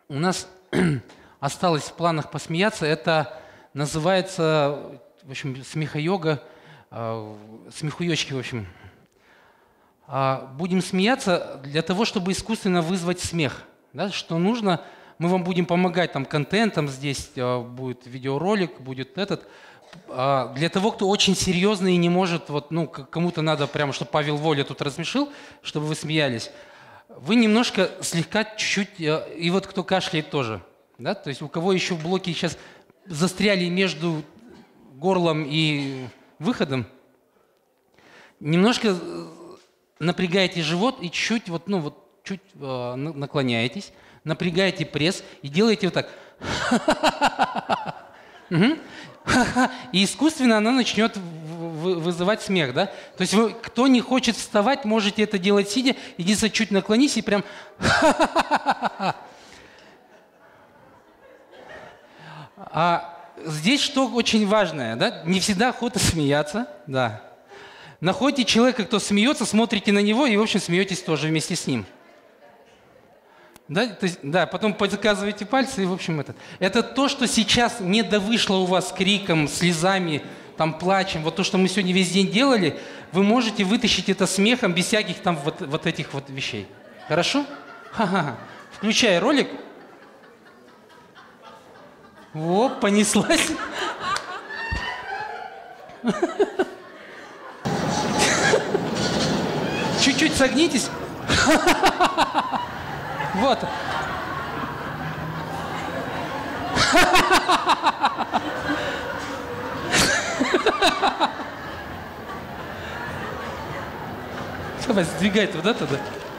у нас осталось в планах посмеяться. Это называется, в общем, смехо-йога, смехуёчки, в общем. Будем смеяться для того, чтобы искусственно вызвать смех. Да, что нужно, мы вам будем помогать там контентом, здесь будет видеоролик, будет этот. Для того, кто очень серьезный и не может, вот, ну, кому-то надо прямо, чтобы Павел Воля тут рассмешил, чтобы вы смеялись. Вы немножко, слегка, чуть-чуть, и вот кто кашляет тоже. Да? То есть у кого еще блоки сейчас застряли между горлом и выходом, немножко напрягаете живот и чуть, вот, ну, вот, чуть наклоняетесь, напрягаете пресс и делаете вот так. И искусственно она начнет вызывать смех, да? То есть вы, кто не хочет вставать, можете это делать сидя. Единственное, чуть наклонись и прям... А здесь что очень важное, да? Не всегда охота смеяться, да. Находите человека, кто смеется, смотрите на него и, в общем, смеетесь тоже вместе с ним. Да, то есть, да, потом показываете пальцы и, в общем, это то, что сейчас не довышло у вас криком, слезами, там, плачем. Вот то, что мы сегодня весь день делали, вы можете вытащить это смехом без всяких там вот этих вот вещей. Хорошо? Ха-ха-ха. Включай ролик. О, понеслась. Чуть-чуть согнитесь. Вот. Давай, сдвигай туда-туда.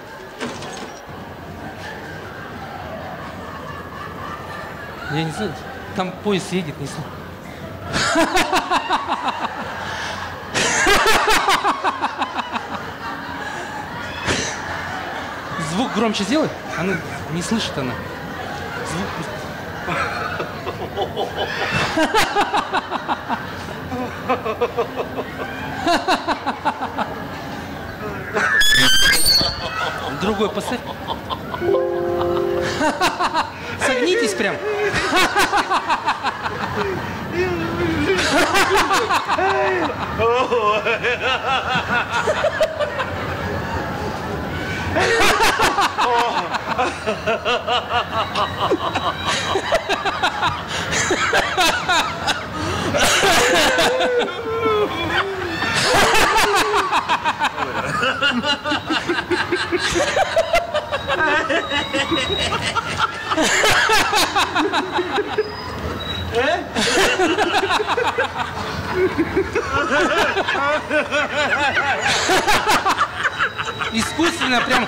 Я не знаю, там поезд едет, не знаю. Звук громче сделай. Она не слышит она. Звук другой поставь. Согнитесь прям. Искусственно прям.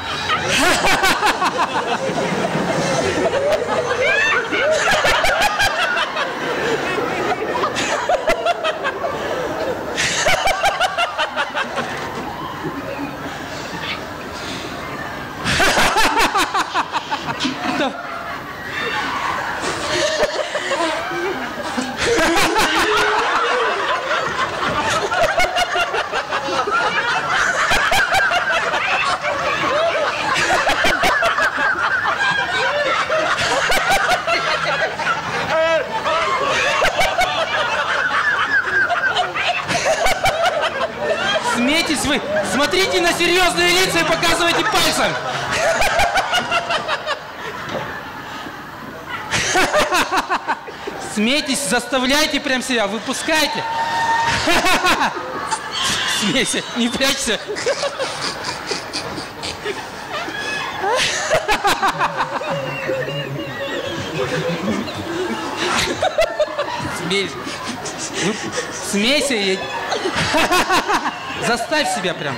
Смейтесь вы, смотрите на серьезные лица и показывайте пальцем. Смейтесь, заставляйте прям себя, выпускайте. Смейся, не прячься. Смейся. Смейся и... Заставь себя прям.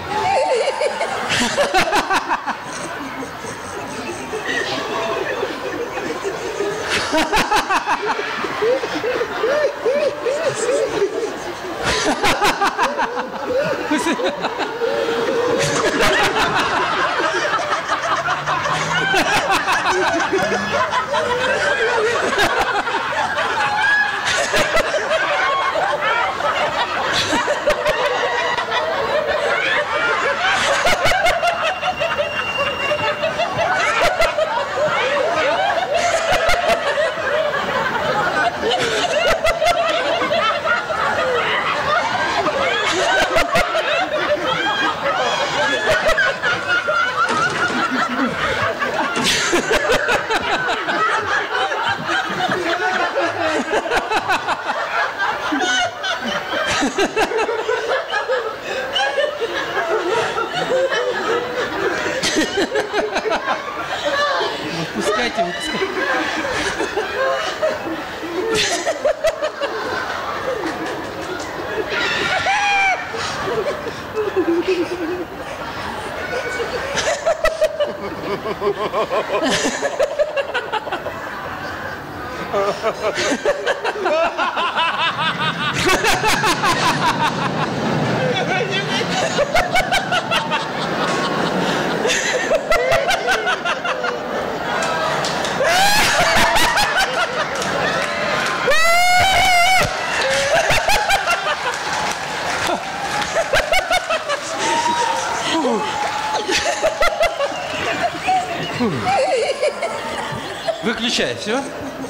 Выключай, все?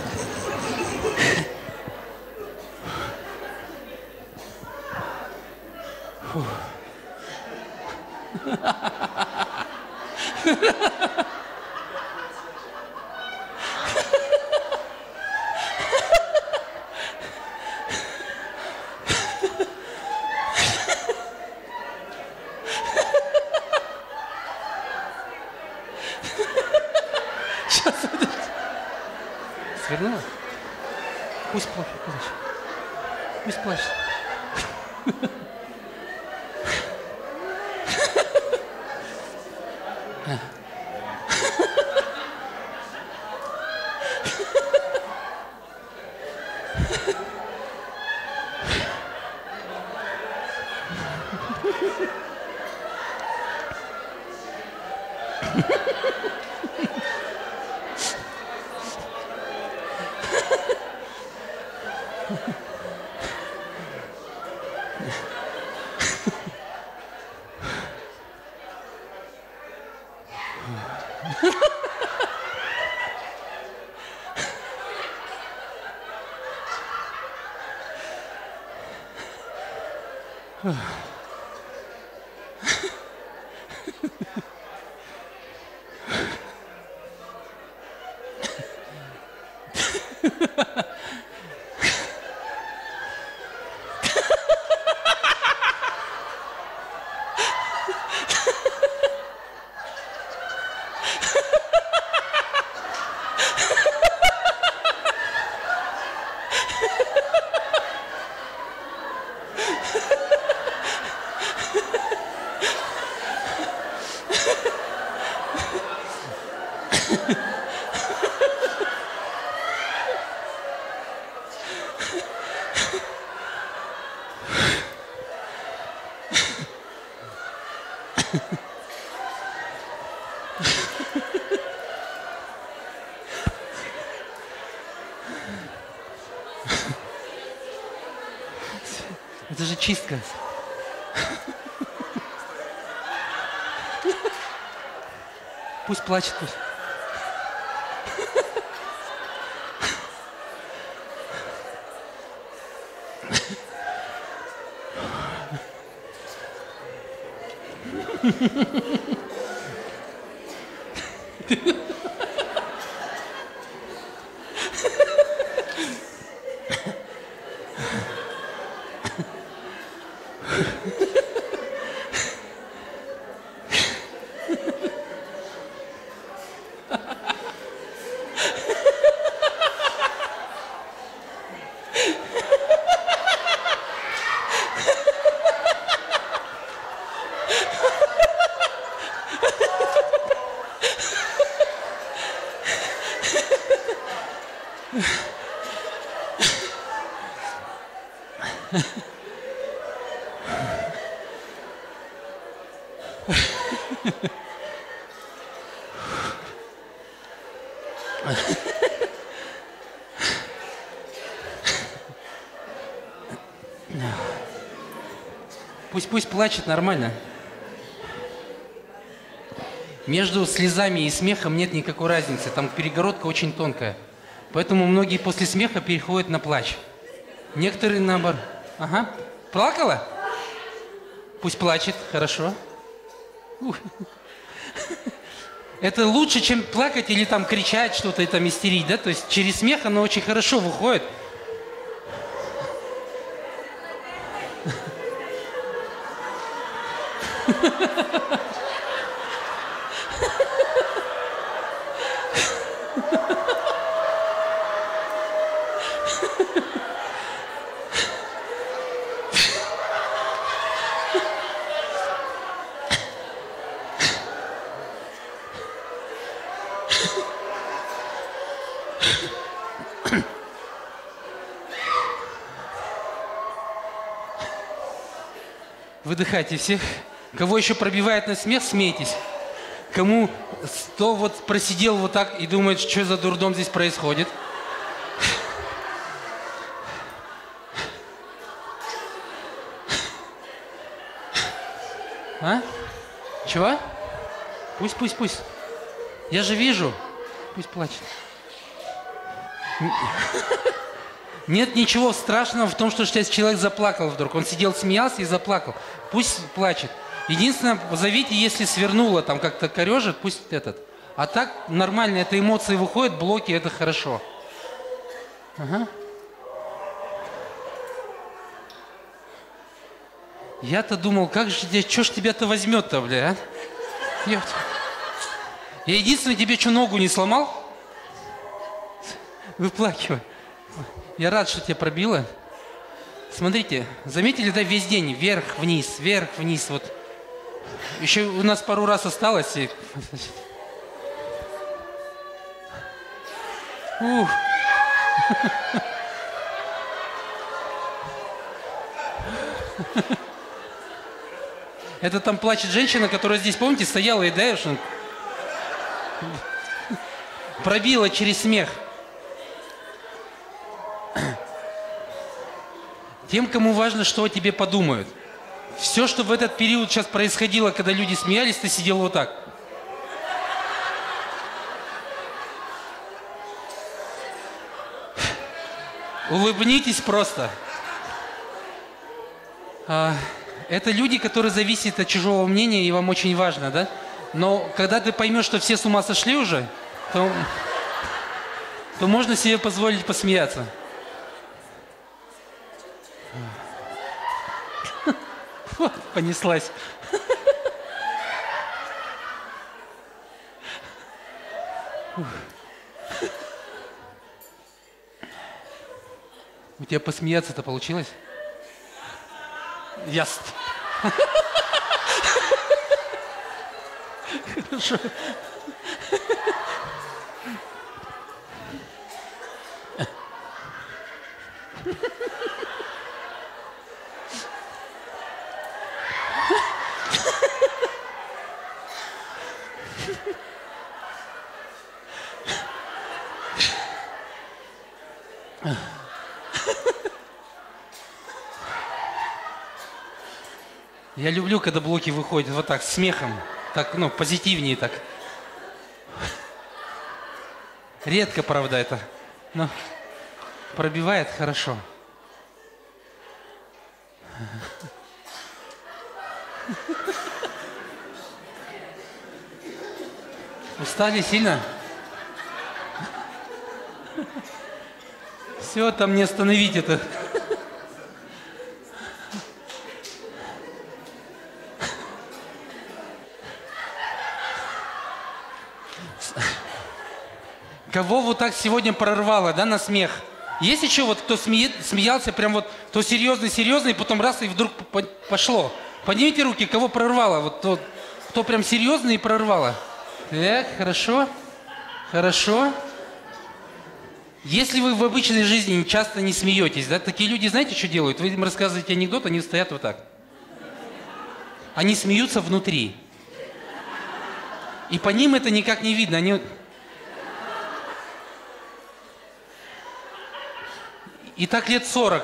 Сейчас, подожди. Свернула? Пусть плачет. Пусть плачет. Это же чистка. Пусть плачет, пусть. Пусть плачет нормально. Между слезами и смехом нет никакой разницы. Там перегородка очень тонкая. Поэтому многие после смеха переходят на плач. Некоторые наоборот. Ага. Плакала? Пусть плачет. Хорошо. Это лучше, чем плакать или там кричать что-то и там истерить, да? То есть через смех оно очень хорошо выходит. Выдыхайте всех. Кого еще пробивает на смех, смейтесь. Кто вот просидел вот так и думает, что за дурдом здесь происходит. А? Чего? Пусть. Я же вижу. Пусть плачет. Нет ничего страшного в том, что сейчас человек заплакал вдруг. Он сидел, смеялся и заплакал. Пусть плачет. Единственное, зовите, если свернуло, там как-то корежит, пусть этот. А так нормально, это эмоции выходят, блоки, это хорошо. Ага. Я-то думал, что ж тебя-то возьмет-то, бля, а? Я единственное, тебе что, ногу не сломал? Выплакивай. Я рад, что тебя пробило. Смотрите, заметили, да, весь день вверх-вниз, вот. Еще у нас пару раз осталось. Ух. Это там плачет женщина, которая здесь, помните, стояла и даешь, пробила через смех. Тем, кому важно, что о тебе подумают. Все, что в этот период сейчас происходило, когда люди смеялись, ты сидел вот так. Улыбнитесь просто. Это люди, которые зависят от чужого мнения, и вам очень важно, да? Но когда ты поймешь, что все с ума сошли уже, то можно себе позволить посмеяться. Вот, понеслась. У тебя посмеяться-то получилось? Ясно. Хорошо. Я люблю, когда блоки выходят вот так, с смехом. Так, позитивнее так. Редко, правда, это. Но пробивает хорошо. Устали сильно? Все, там не остановить это. Кого вот так сегодня прорвало, да, на смех? Есть еще вот кто смеялся, прям вот, кто серьезный, потом раз, и вдруг пошло. Поднимите руки, кого прорвало, вот кто прям серьезный и прорвало. Так, хорошо. Если вы в обычной жизни часто не смеетесь, да, такие люди, знаете, что делают? Вы им рассказываете анекдот, они стоят вот так. Они смеются внутри. И по ним это никак не видно. И так лет 40.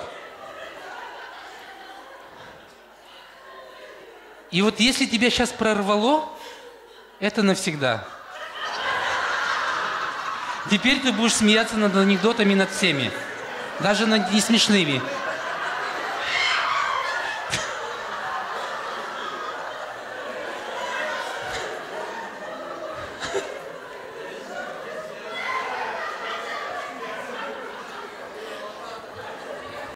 И вот если тебя сейчас прорвало, это навсегда. Теперь ты будешь смеяться над анекдотами, над всеми. Даже над несмешными.